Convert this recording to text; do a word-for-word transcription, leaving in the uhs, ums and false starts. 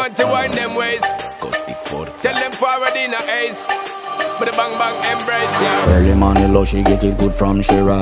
want to wind them ways. Tell them forward in a ace. But the bang bang embrace, yeah. Early money low, she get it good from Shira.